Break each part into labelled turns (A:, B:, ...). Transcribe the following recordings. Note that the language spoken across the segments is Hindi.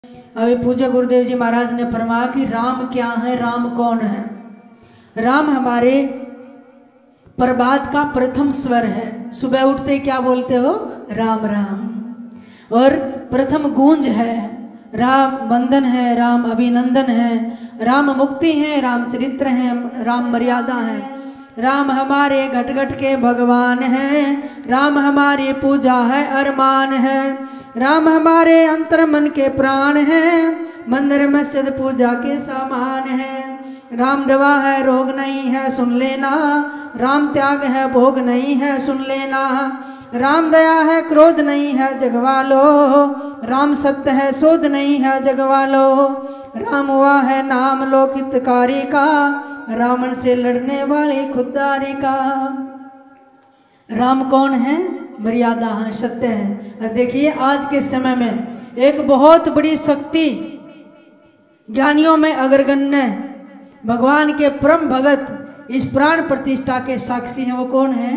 A: अभी पूज्य गुरुदेव जी महाराज ने फरमाया कि राम क्या है, राम कौन है। राम हमारे प्रभात का प्रथम स्वर है। सुबह उठते क्या बोलते हो? राम राम। और प्रथम गूंज है, राम वंदन है, राम अभिनंदन है, राम मुक्ति है, राम चरित्र है, राम मर्यादा है। राम हमारे घट घट के भगवान हैं, राम हमारी पूजा है, अरमान है। राम हमारे अंतर मन के प्राण हैं, मंदिर मस्जिद पूजा के सामान हैं। राम दवा है, रोग नहीं है, सुन लेना। राम त्याग है, भोग नहीं है, सुन लेना। राम दया है, क्रोध नहीं है, जगवा लो। राम सत्य है, शोध नहीं है, जगवा लो। राम हुआ है नाम लोकितकारी का, रावण से लड़ने वाली खुददारी का। राम कौन है? मर्यादा है, सत्य है। और देखिए आज के समय में एक बहुत बड़ी शक्ति ज्ञानियों में अग्रगण्य भगवान के परम भगत इस प्राण प्रतिष्ठा के साक्षी हैं। वो कौन है?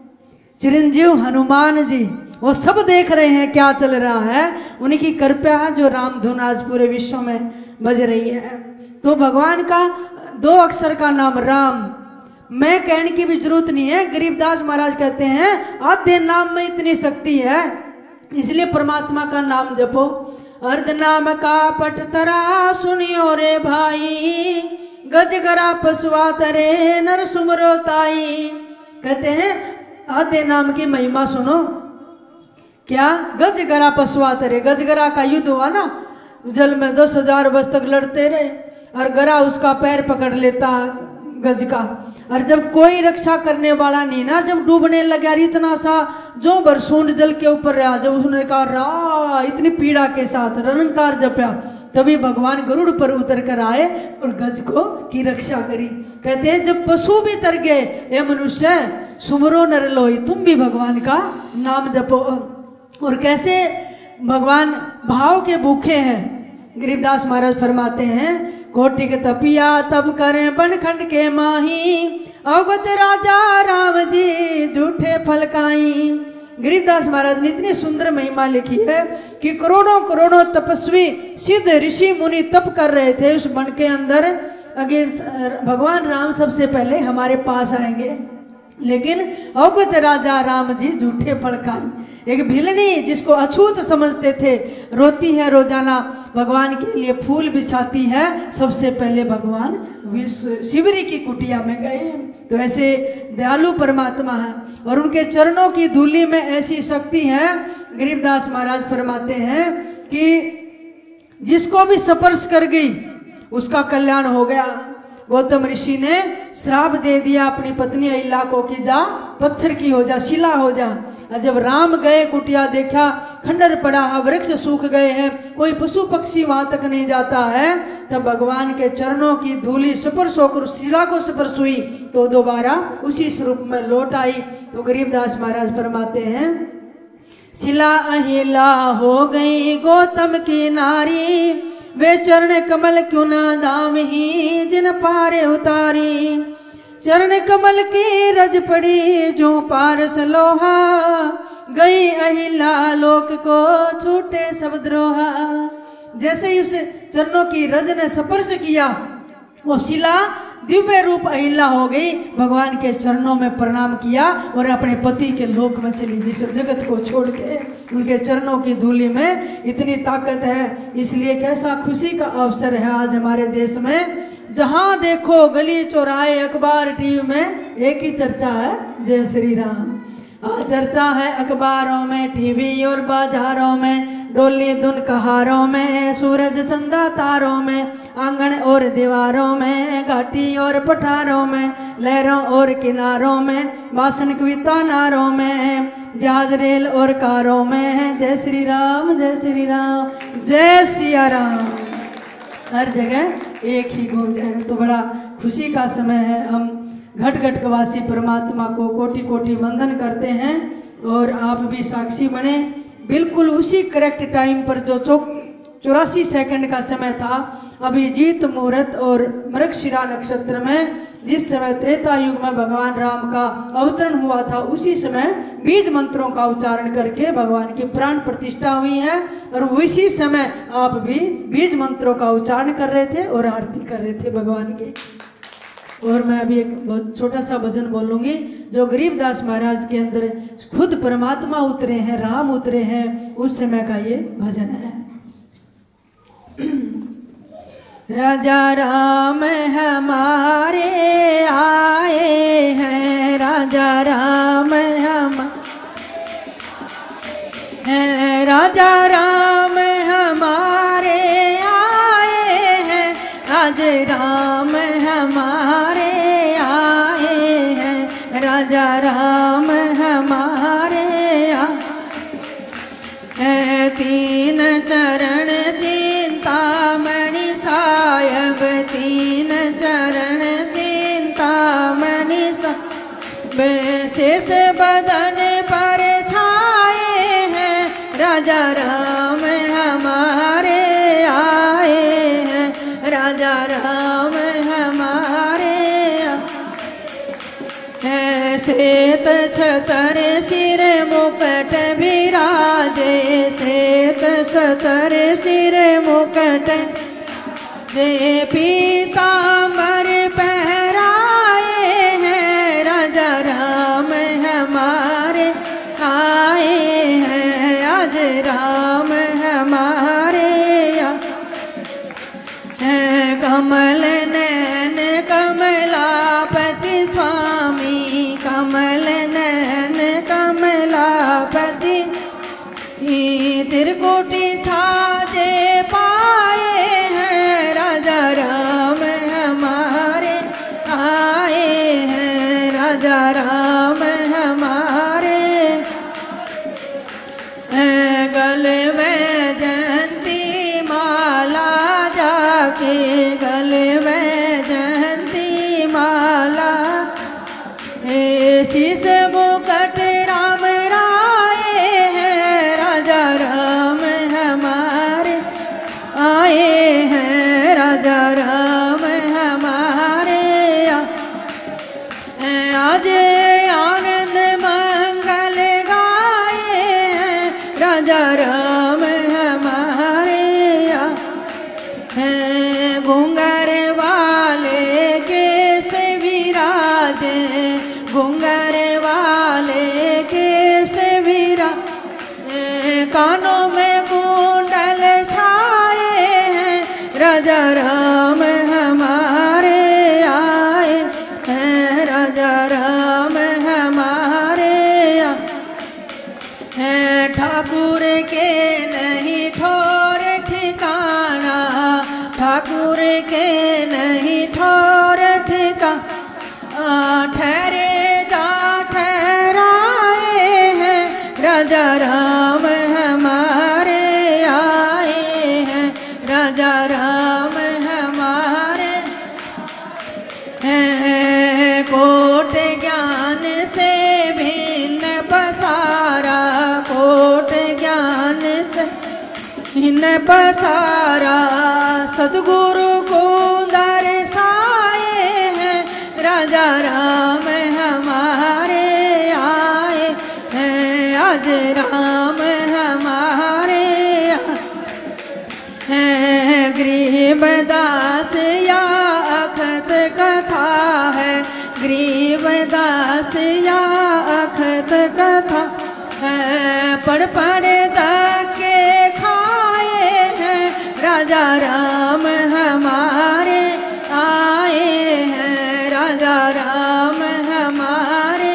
A: चिरंजीव हनुमान जी। वो सब देख रहे हैं क्या चल रहा है, उनकी कृपा है जो राम धुन आज पूरे विश्व में बज रही है। तो भगवान का 2 अक्षर का नाम राम, मैं कहने की भी जरूरत नहीं है। गरीबदास महाराज कहते हैं आधे नाम में इतनी शक्ति है, इसलिए परमात्मा का नाम जपो। अर्ध नाम का पटतरा सुनियो रे भाई, गजगरा पशुआ तरे नर सुमरो ताई। कहते हैं आधे नाम की महिमा सुनो। क्या? गजगरा पशुआ तरे। गजगरा का युद्ध हुआ ना, जल में 10,000 वर्ष तक लड़ते रहे और गरा उसका पैर पकड़ लेता गज का। और जब कोई रक्षा करने वाला नहीं ना, जब डूबने लगा इतना सा जो बरसूंड जल के ऊपर रहा, जब उसने कहा रा इतनी पीड़ा के साथ रणकार जपया, तभी भगवान गरुड़ पर उतर कर आए और गज को की रक्षा करी। कहते हैं जब पशु भी तर गए, ये मनुष्य सुमरो नर लोई, तुम भी भगवान का नाम जपो। और कैसे भगवान भाव के भूखे हैं। गरीबदास महाराज फरमाते हैं कोटि के तपिया तब करें बनखंड के माही, अवगत राजा राम जी झूठे फलकाई। गरीबदास महाराज ने इतनी सुंदर महिमा लिखी है कि करोड़ों करोड़ों तपस्वी सिद्ध ऋषि मुनि तप कर रहे थे उस वन के अंदर। अगे भगवान राम सबसे पहले हमारे पास आएंगे, लेकिन अवगत राजा राम जी झूठे फलकाई। एक भिलनी जिसको अछूत समझते थे, रोती है रोजाना, भगवान के लिए फूल बिछाती है, सबसे पहले भगवान शिवरी की कुटिया में गए। तो ऐसे दयालु परमात्मा है और उनके चरणों की धूली में ऐसी शक्ति है। गरीबदास महाराज फरमाते हैं कि जिसको भी स्पर्श कर गई उसका कल्याण हो गया। गौतम ऋषि ने श्राप दे दिया अपनी पत्नी अहिल्या को कि जा पत्थर की हो जा, शिला हो जा। और जब राम गए कुटिया, देखा खंडर पड़ा है, वृक्ष सूख गए हैं, कोई पशु पक्षी वहां तक नहीं जाता है, तब भगवान के चरणों की धूली स्पर्श होकर शिला को स्पर्श हुई तो दोबारा उसी स्वरूप में लौट आई। तो गरीबदास महाराज फरमाते हैं शिला अहिल्या हो गई गौतम की नारी, वे चरण कमल क्यों न दामही जिन पारे उतारी। चरण कमल की रज पड़ी जो पारस लोहा, गई अहिल्या लोक को छूटे सब द्रोहा। जैसे ही उस चरणों की रज ने स्पर्श किया, वो शिला दिव्य रूप अहिल्या हो गई, भगवान के चरणों में प्रणाम किया और अपने पति के लोक में चली गई, जगत को छोड़ के। उनके चरणों की धूली में इतनी ताकत है। इसलिए कैसा खुशी का अवसर है आज हमारे देश में, जहां देखो गली चौराहे अखबार टीवी में एक ही चर्चा है, जय श्री राम। आज चर्चा है अखबारों में, टीवी और बाजारों में, डोली धुन कहारों में, सूरज चंदा तारों में, आंगन और दीवारों में, घाटी और पठारों में, लहरों और किनारों में, भाषण कविता नारों में, जहाज रेल और कारों में, जय श्री राम जय श्री राम जय सिया राम। हर जगह एक ही गूंज है। तो बड़ा खुशी का समय है। हम घट घट वासी परमात्मा को कोटि कोटि वंदन करते हैं और आप भी साक्षी बने। बिल्कुल उसी करेक्ट टाइम पर जो 84 सेकंड का समय था, अभिजीत मुहूर्त और मृगशिरा नक्षत्र में जिस समय त्रेता युग में भगवान राम का अवतरण हुआ था, उसी समय बीज मंत्रों का उच्चारण करके भगवान की प्राण प्रतिष्ठा हुई है। और उसी समय आप भी बीज मंत्रों का उच्चारण कर रहे थे और आरती कर रहे थे भगवान के। और मैं अभी एक बहुत छोटा सा भजन बोलूंगी जो गरीबदास महाराज के अंदर खुद परमात्मा उतरे हैं, राम उतरे हैं, उस समय का ये भजन है। राजा राम हमारे आए हैं, राजा राम हैं, राजा राम हमारे आए हैं, आज राम हमारे आए हैं, राजा राम हमारे आए। तीन चरण चिंतामणि सायब, तीन चरण चिंतामणि सायब, शेष बदन पर छाए हैं, राजा राम हमारे आए हैं, राजा राम हमारे हैं। श्वेत छतर सिर मुकुट विराजे, श्वेत छतर सिर मुकुट जे पीतांबर पहराए हैं, राजा राम हमारे आए हैं, आज राम हमारे हैं। कमल नैन कमलापति स्वामी, कमल नैन कमलापति, त्रिकुटी छाजे पाए हैं, राजा राम हमारे आए हैं, राजा राम हमारे हैं। गले में जयंती माला जाके, गले में जयंती माला, शीश मुकुट राम राए हैं, राजा राम हमारे आए हैं, राजा राम हमारे आज आनंद मंगल गाए हैं, राजा राम हमारे हैं। घूंघर वाले केश विराजे, घूंघर वाले केश विराजे, कानों में कुंडल छाए हैं, राजा राम हमारे आए हैं, राजा राम हमारे हैं। ठाकुर के नहीं ठोर ठिकाना, ठाकुर के नहीं ठोर ठिकाना, ठहरे जा ठहराए हैं, राजा राम हमारे आए हैं, राजा राम हमारे हैं। कोट ज्ञान से भिन्न पसारा, कोट ज्ञान से भिन्न पसारा, सतगुरु को दर्शाए हैं, राजा राम हमारे आए हैं, आज राम हमारे हैं। गरीबदास या अखत कथा है, गरीबदास या अखत कथा है, पढ़ पढ़ धक्के खाए हैं, राजा राम हमारे आए हैं, राजा राम हमारे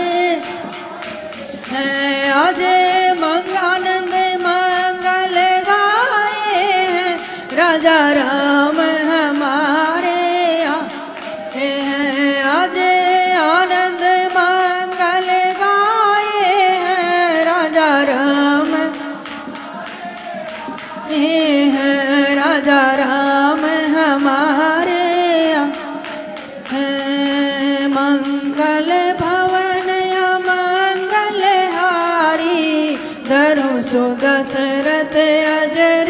A: हैं। आज मंगानंद मंगल गाए हैं, राजा राम हमारे आए हैं, आज आनंद मंगल गाए हैं, राजा राम हैं, राजा राम हमारे हैं। मंगल भवन या मंगल हारी, धरु सो दशरथ अजर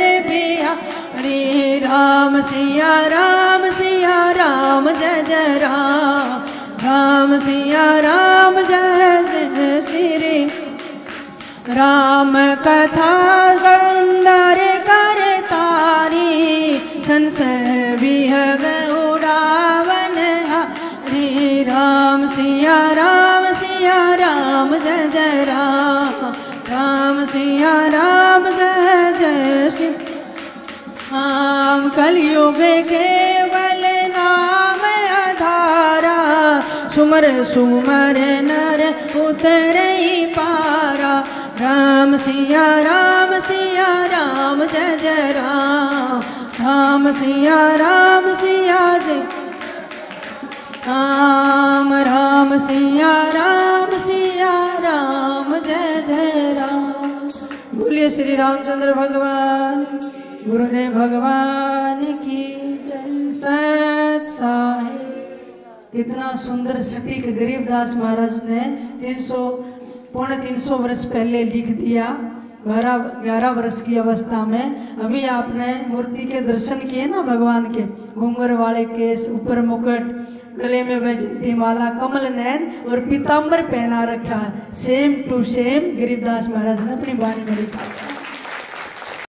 A: बिहारी, राम सिया राम जय जय राम। राम सिया राम जय जय श्री राम कथा गंधर कर तारी संशय विहग उड़ावन हरि राम सिया राम जय जय राम राम सिया राम जय जय श्री राम कलयुग केवल नाम आधारा सुमर सुमर नर उतरई पारा राम सिया राम जय जय राम राम सिया जय राम सिया राम जय जय राम। बोलिए श्री रामचंद्र भगवान गुरुदेव भगवान की जय। सत साहिब। कितना सुंदर सटीक गरीबदास महाराज ने 300 वर्ष पहले लिख दिया, 11 वर्ष की अवस्था में। अभी आपने मूर्ति के दर्शन किए ना भगवान के, घूंघर वाले केस, ऊपर मुकुट, गले में वैजयंती माला, कमल नयन और पीताम्बर पहना रखा है। Same to same Garibdas Maharaj ने अपनी वाणी में लिखा।